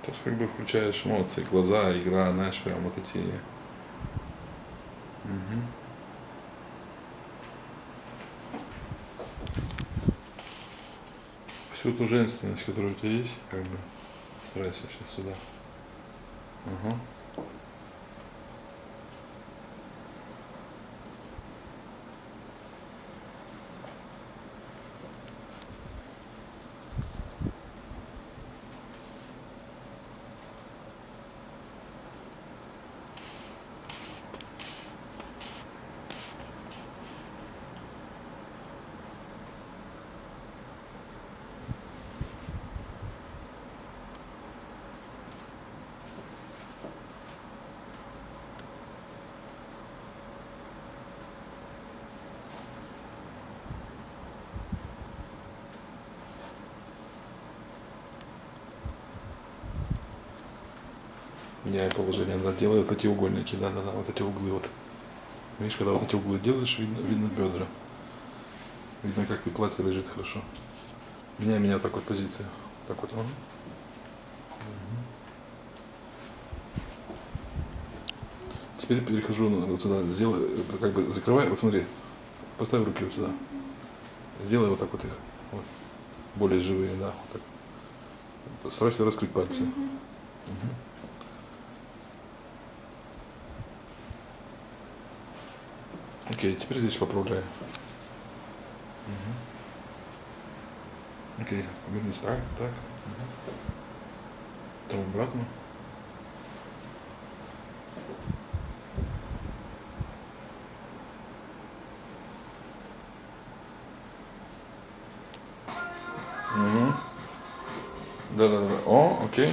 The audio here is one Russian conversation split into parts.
То есть как бы включаешь эмоции, глаза, игра, знаешь, прям вот эти. Мгм. Всю ту женственность, которая у тебя есть, как бы старайся сейчас сюда. Ага. Меняй положение, да, делай вот эти угольники, да, вот эти углы вот. Видишь, когда вот эти углы делаешь, видно бедра. Видно, как и платье лежит хорошо. Меняй вот так вот позицию. Так вот. Ага. Теперь перехожу вот сюда, сделай, как бы закрывай, вот смотри, поставь руки вот сюда. Сделай вот так вот их. Вот. Более живые, да. Вот так. Старайся раскрыть пальцы. Угу. Окей, теперь здесь поправляй. Угу. Окей, вернись так. Угу. Потом обратно. Угу. Да. О, окей.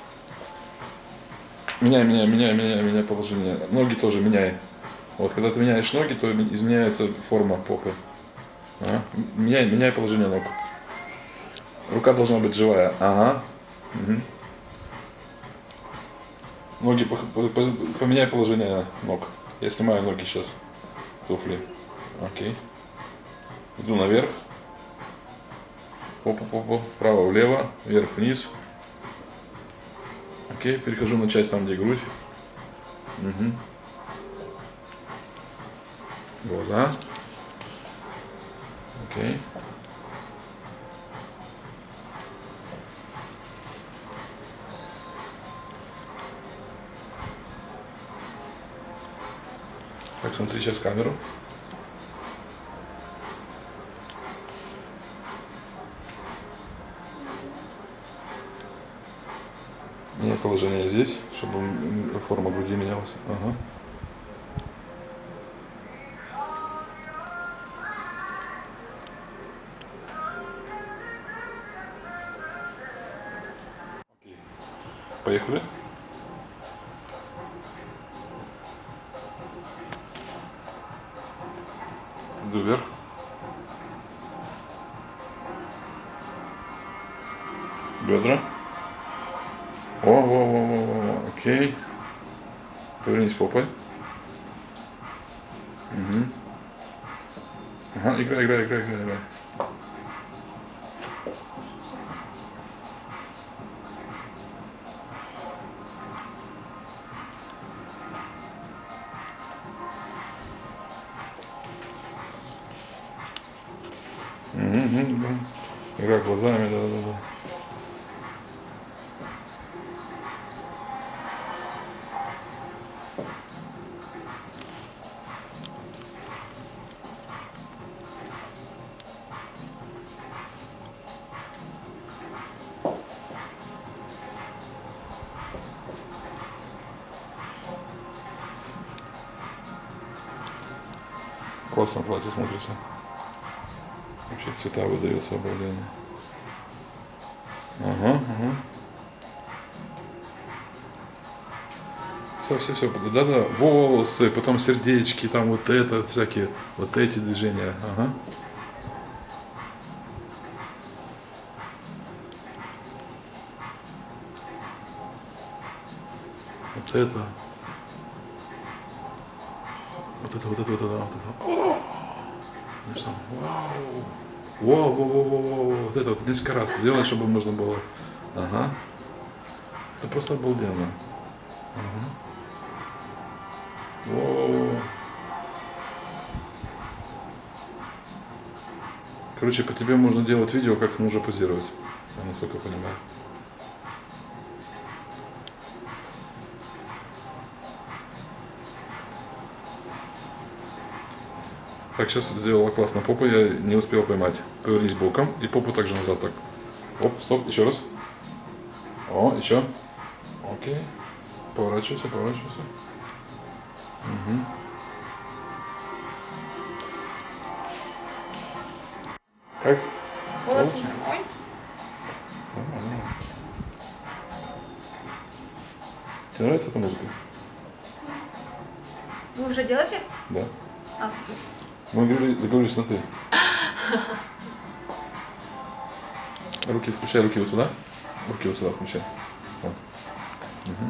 Меняй положение. Ноги тоже меняй. Вот когда ты меняешь ноги, то изменяется форма попы. Ага. Меняй положение ног. Рука должна быть живая. Ага. Угу. Ноги, поменяй положение ног. Я снимаю ноги сейчас. Туфли. Окей. Иду наверх. Попу. Вправо-влево. Вверх-вниз. Окей. Перехожу на часть там, где грудь. Угу. Глаза. Окей. Так, смотри сейчас в камеру. Меняй положение здесь, чтобы форма груди менялась. Ага. Поехали. Иду вверх. Бедра. О, окей. Повернись попой. Угу. Ага, играй. Угу. Играй глазами, да. Классно платье смотрится. Вообще цвета выдает свободение. Ага. Все. Да. Волосы, потом сердечки, там вот это, всякие, вот эти движения. Ага. Вот это. О! Вау. Вот это вот несколько раз сделай, чтобы можно было. Ага. Это просто обалденно. Угу. Короче, по тебе можно делать видео, как нужно позировать. Я насколько понимаю. Так, сейчас сделала классно попу, я не успел поймать. Повернись боком и попу также назад так. Оп, стоп, еще раз. О, еще. Окей. Поворачивайся, поворачивайся. Угу. Как? Голос мой. Тебе нравится эта музыка? Вы уже делаете? Да. А. Мы договорились на ты. Руки, включай руки вот сюда. Руки вот сюда включай. Вот. Угу.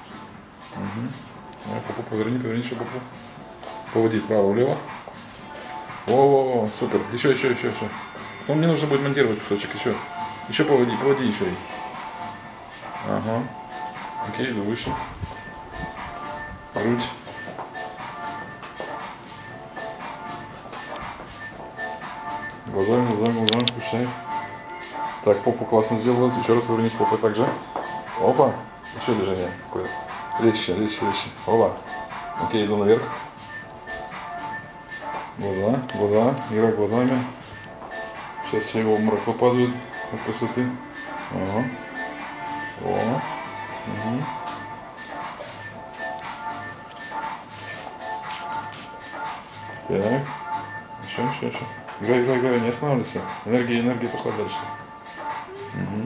Угу. Попу поверни, еще попу. Поводи вправо-влево. О, супер. Еще. Потом мне нужно будет монтировать кусочек еще. Еще поводи еще. Ага. Окей, иду выше. Грудь. Глазами, включай. Так, попу классно сделалось. Еще раз повернись попой также. Опа. Еще движение. Такое. Резче. Опа. Окей, иду наверх. Глаза. Играй глазами. Сейчас все в обморок попадают от красоты. Ага. О. Угу. Так. Еще. Играй, не останавливайся. Энергия пошла дальше. Угу.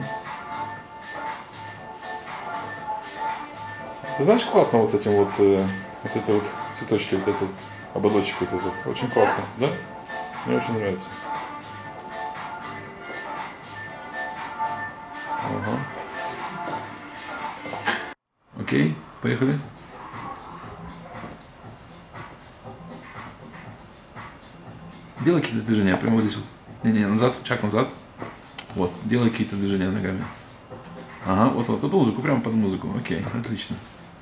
Ты знаешь, классно вот с этим вот это вот цветочки, вот этот ободочек вот этот. Очень классно, да? Мне очень нравится. Ага. Окей, поехали. Делай какие-то движения, прямо вот здесь вот. Не, назад, шаг назад. Вот, делай какие-то движения ногами. Ага, вот, под музыку, прямо под музыку. Окей, отлично.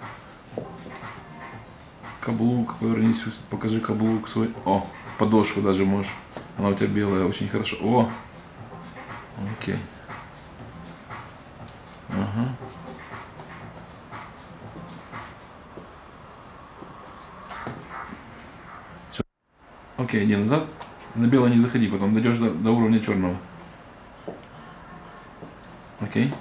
Каблук, повернись, покажи каблук свой. О, подошву даже можешь. Она у тебя белая, очень хорошо. О, окей. Ага. Все. Окей, иди назад. На белое не заходи, потом дойдешь до уровня черного. Окей.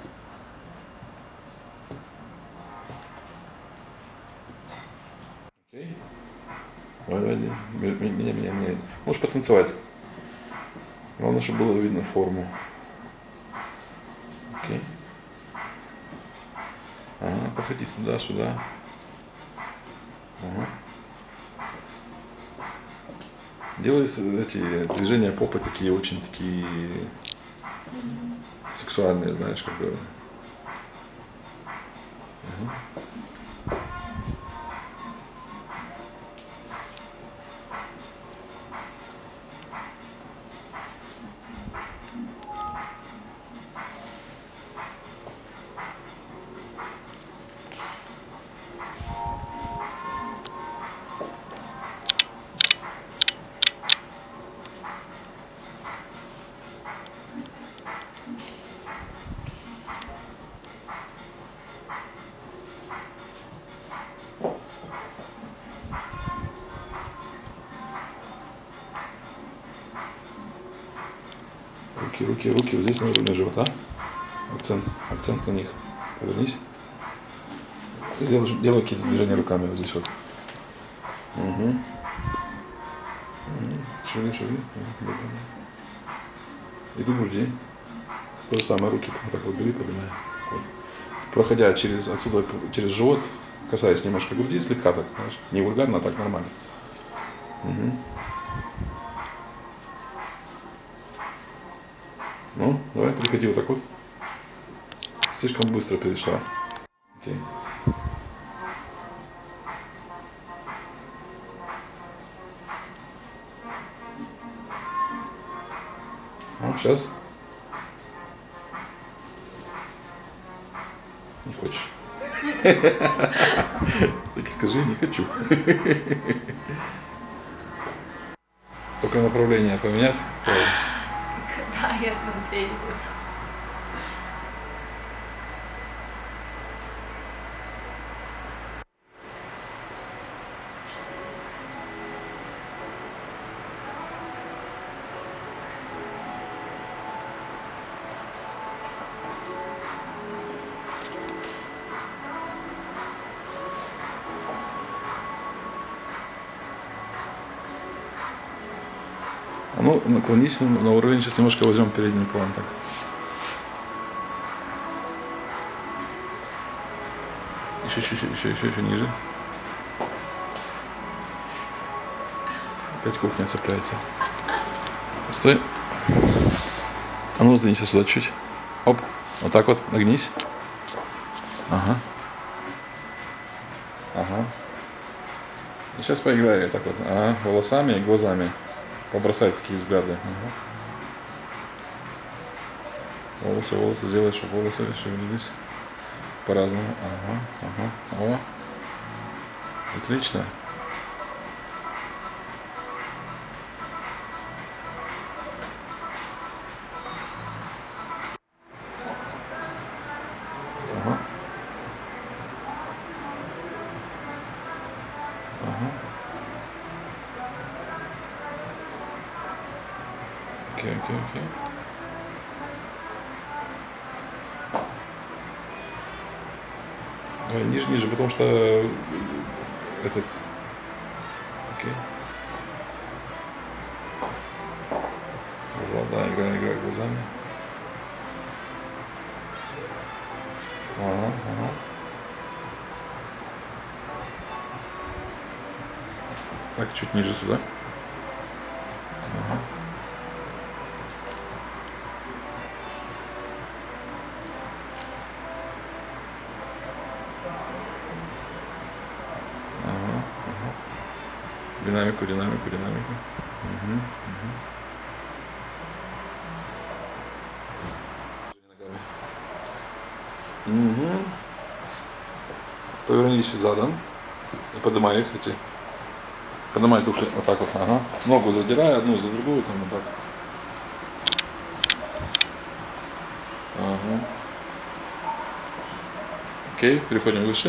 Окей. Давай. Меня. Можешь потанцевать. Главное, чтобы было видно форму. Окей. Ага, походи туда-сюда. Ага. Делай эти движения попы такие очень такие сексуальные, знаешь, как бы. Руки, вот здесь на уровне живота. Акцент на них. Повернись. Делай какие-то движения руками вот здесь вот. Угу. Шири. Иду к груди. То же самое, руки вот так вот бери, поднимай. Вот. Проходя отсюда через живот, касаясь немножко груди, слегка так, знаешь. Не вульгарно, а так нормально. Угу. Ну, давай, переходи вот так вот. Слишком быстро перешла. Окей. Ну, сейчас. Не хочешь. Так и скажи, не хочу. Только направление поменять. Да, я смотреть буду. А ну, наклонись на уровень, сейчас немножко возьмем передний план так. Еще ниже. Опять кухня цепляется. Стой. А ну, сдвинься сюда чуть. Оп. Вот так вот, нагнись. Ага. Ага. И сейчас поиграю так вот. Ага, волосами и глазами. Побросай такие взгляды. Ага. Волосы сделай, чтобы волосы шевелились по-разному. Ага. О. Отлично. Ага. Ага. Окей. Ниже, потому что этот. Окей. Глаза, да, играй глазами. Ага. Так, чуть ниже сюда. Ага. Динамику. Угу. Повернись задом и поднимай их эти. Поднимай туфли вот так вот. Ага. Ногу задирай одну за другую, там вот так. Ага. Окей, переходим выше.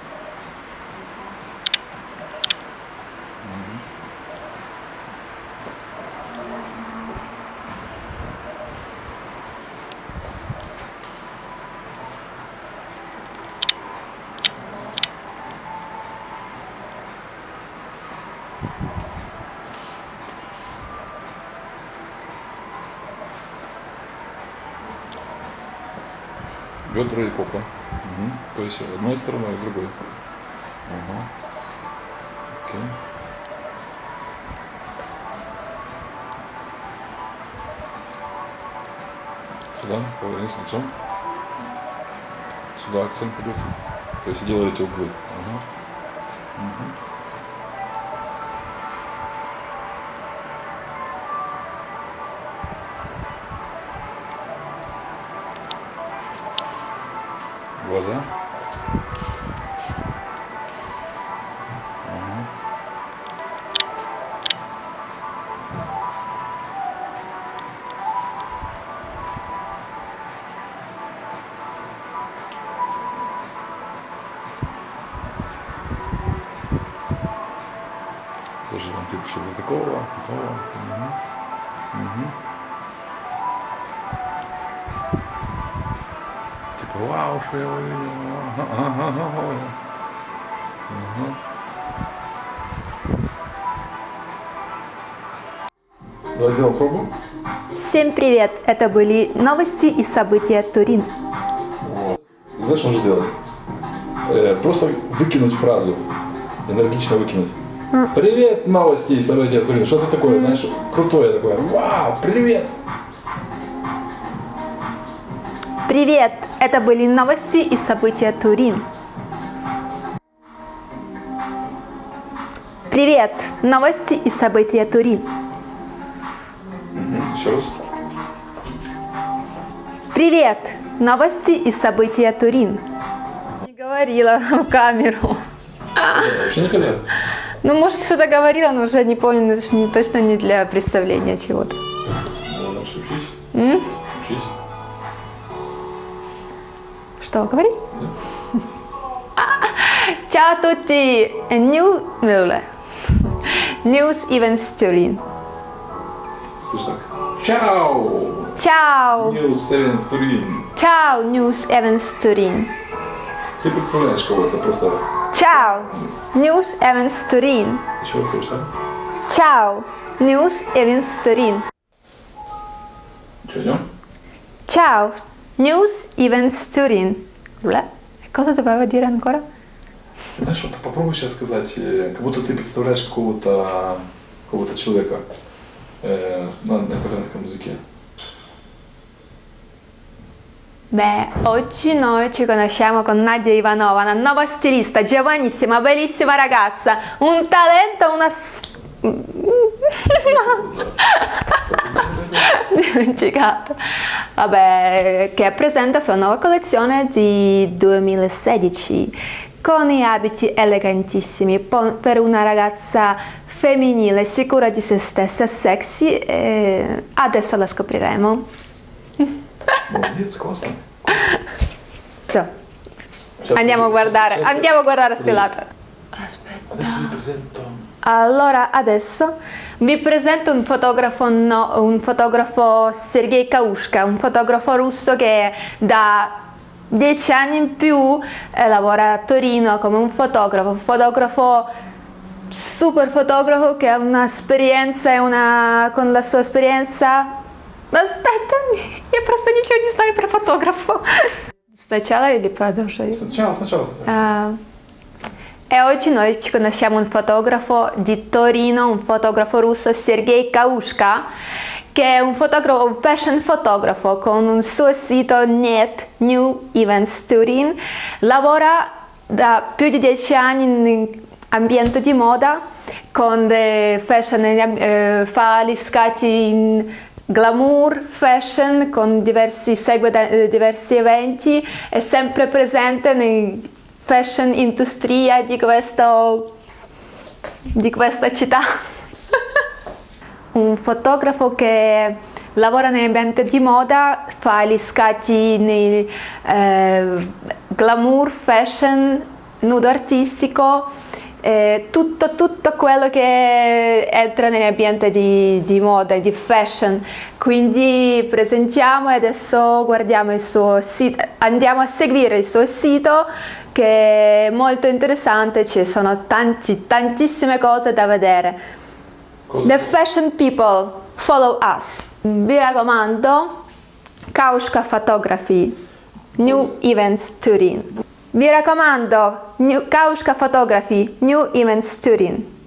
Бедра и попа. Угу. То есть одной стороной, другой. Ага. Окей. Сюда, повернись лицом. Сюда акцент идет. То есть делаете углы. Ага. Угу. Глаза. Ага. Тоже там типа что-то такого. Угу. Угу. Типа вау, что я увидел. Ага. Давай сделаем пробу. Всем привет! Это были новости и события Турин. Знаешь, что нужно сделать? Просто выкинуть фразу. Энергично выкинуть. Привет, новости и события Турин. Что-то такое, знаешь, крутое такое. Вау, привет! Привет! Это были новости и события Турин. Привет! Новости и события Турин. Еще раз. Привет! Новости и события Турин. Говорила в камеру. Вообще никогда. Ну, может, что-то говорила, но уже не помню, это ж точно не для представления чего-то. Ну, значит, учись. Учись. Что, говорить? Ciao a tutti! News Events Turin. Слышь так. Чао! Ciao! News Events Turin. Ciao, News Events Turin. Ты представляешь кого-то просто. Ciao, News Events Turin. Еще раз скажешь, а? Ciao, News Events Turin. Что, идем? Ciao, News Events Turin. Cosa dovevo dire ancora? Знаешь, что, попробуй сейчас сказать, как будто ты представляешь какого-то человека на итальянском языке. Beh, oggi noi ci conosciamo con Nadia Ivanova, una nuova stilista, giovanissima, bellissima ragazza, un talento, dimenticato. Vabbè, che presenta la sua nuova collezione di 2016 con i abiti elegantissimi per una ragazza femminile, sicura di se stessa, sexy, e adesso la scopriremo. Молодец, классно. So. Andiamo a guardare sfilato. Aspetta. Adesso vi presento. Allora, adesso vi presento un fotografo Sergei Kaushka, un fotografo russo che da 10 anni in più lavora a Torino come un fotografo super fotografo che ha un'esperienza con la sua esperienza. Aspetta, я просто ничего не знаю про фотографа. Sначала или продолжаю? Сначала. E oggi noi ci conosciamo un fotografo di Torino, un fotografo russo, Sergei Kaushka, che è un fashion fotografo con un suo sito NET, New Events Turin. Lavora da più di 10 anni in ambiente di moda, con fashion, fa gli scatti in glamour, fashion, segue diversi eventi, è sempre presente nei fashion industria di questa città. Un fotografo che lavora nell'ambiente di moda, fa gli scatti nei glamour, fashion, nudo artistico, tutto quello che entra nell'ambiente di moda, di fashion. Quindi presentiamo e adesso guardiamo il suo sito, andiamo a seguire il suo sito che è molto interessante, ci sono tantissime cose da vedere. The Fashion People, follow us. Vi raccomando, Kaushka Photography, New Events Turin. Vi raccomando, Kaushka Photography, New Events Turin.